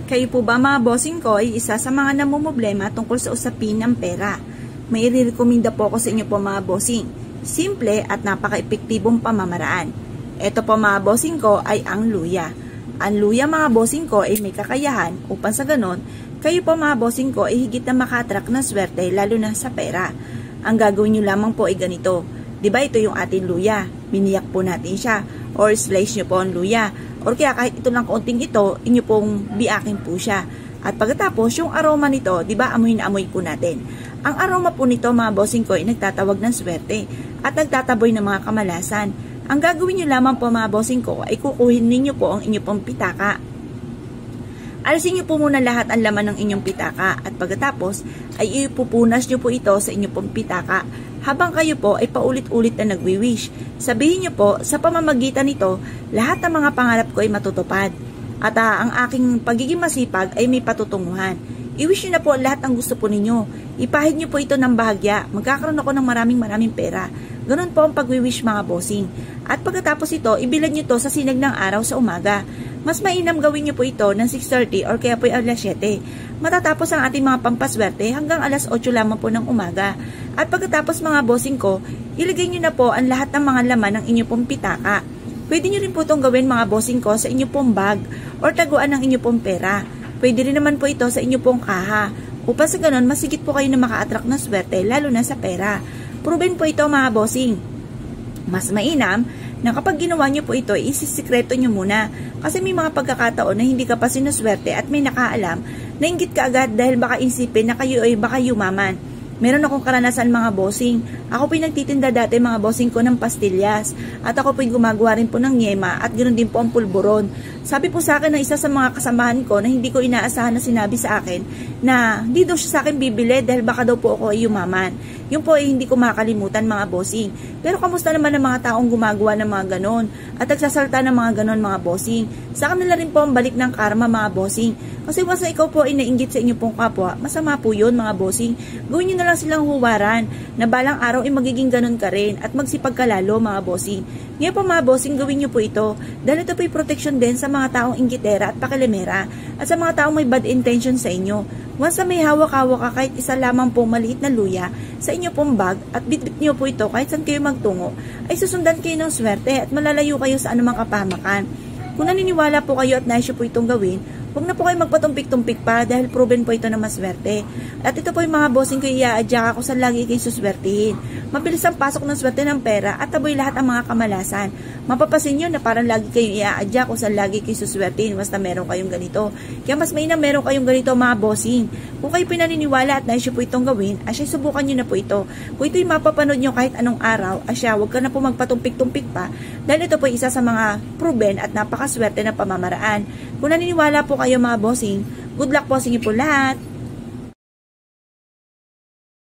Kayo po ba mga bossing ko ay isa sa mga namumblema tungkol sa usapin ng pera? May i-recommenda po ako sa inyo po mga bossing. Simple at napaka-epektibong pamamaraan. Ito po mga bossing ko ay ang luya. Ang luya mga bossing ko ay may kakayahan upang sa ganon, kayo po mga bossing ko ay higit na maka-attract ng swerte lalo na sa pera. Ang gagawin nyo lamang po ay ganito. Diba ito yung ating luya? Biniyak po natin siya or slice nyo po ang luya. Or kaya kahit ito lang kaunting ito, inyo pong biakin po siya. At pagkatapos, yung aroma nito, di ba amoy na amoy po natin. Ang aroma po nito mga bossing ko ay nagtatawag ng swerte at nagtataboy ng mga kamalasan. Ang gagawin nyo lamang po mga bossing ko ay kukuhin ninyo po ang inyo pong pitaka. Alisin nyo po muna lahat ang laman ng inyong pitaka at pagkatapos ay ipupunas nyo po ito sa inyong pong pitaka. Habang kayo po ay paulit-ulit na nagwi-wish. Sabihin nyo po, sa pamamagitan nito, lahat ng mga pangarap ko ay matutupad. At ang aking pagiging masipag ay may patutunguhan. I-wish nyo na po lahat ng gusto po ninyo. Ipahid nyo po ito ng bahagya. Magkakaroon ako ng maraming pera. Ganun po ang pagwi-wish mga bossing. At pagkatapos ito, ibilad nyo to sa sinag ng araw sa umaga. Mas mainam gawin nyo po ito ng 6:30 or kaya po alas 7. Matatapos ang ating mga pampaswerte hanggang alas 8 lamang po ng umaga. At pagkatapos mga bossing ko, ilagay nyo na po ang lahat ng mga laman ng inyo pong pitaka. Pwede nyo rin po itong gawin mga bossing ko sa inyo pong bag or taguan ng inyo pong pera. Pwede rin naman po ito sa inyo pong kaha. Upang sa ganun, masigit po kayo na maka-attract ng swerte lalo na sa pera. Proven po ito mga bossing. Mas mainam na kapag ginawa nyo po ito, isisikreto nyo muna. Kasi may mga pagkakataon na hindi ka pa sinuswerte at may nakaalam, nainggit ka agad dahil baka isipin na kayo ay baka yumaman. Meron akong karanasan mga bossing. Ako po'y nagtitinda dati mga bossing ko ng pastillas. At ako po'y gumagawa rin po ng nyema at ganoon din po ang pulburon. Sabi po sa akin ng isa sa mga kasamahan ko na hindi ko inaasahan na sinabi sa akin na hindi daw siya sa akin bibili dahil baka daw po ako ay yumaman. Yung po ay hindi ko makalimutan mga bossing. Pero kamusta naman ang mga taong gumagawa ng mga ganon at nagsasalta ng mga ganon mga bossing? Sa kanila rin po ang balik ng karma mga bossing. Kasi once na ikaw po ay nainggit sa inyo pong kapwa, masama po yun mga bossing. Gawin nyo na lang silang huwaran na balang araw ay magiging ganon ka rin at magsipag ka lalo mga bossing. Ngayon po mga bossing, gawin nyo po ito dahil ito po ay protection din sa mga taong inggitera at pakilimera at sa mga taong may bad intention sa inyo. Once na may hawak-hawak ka kahit isa lamang po maliit na luya sa inyo pong bag at bitbit nyo po ito kahit saan kayo magtungo, ay susundan kayo ng swerte at malalayo kayo sa anumang kapahamakan. Kung naniniwala po kayo at nais po itong gawin, huwag na po kayo magpatumpik-tumpik pa dahil proven po ito na maswerte. At ito po yung mga bossing ko iaadyak ako sa lagi kayo suswertihin. Mabilis ang pasok ng swerte ng pera at taboy lahat ang mga kamalasan. Mapapasin nyo na parang lagi kayo iaadyak kung saan lagi kayo suswertihin basta meron kayong ganito. Kaya mas mainam meron kayong ganito mga bossing. Kung kayo pinaniniwala at nais po itong gawin, asya subukan nyo na po ito. Kung ito'y mapapanood nyo kahit anong araw, asya huwag ka na po magpatumpik-tumpik pa dahil ito po isa sa mga proven at napakaswerte na pamamaraan. Kung naniniwala po kayo mga bossing, good luck po sa inyo po lahat!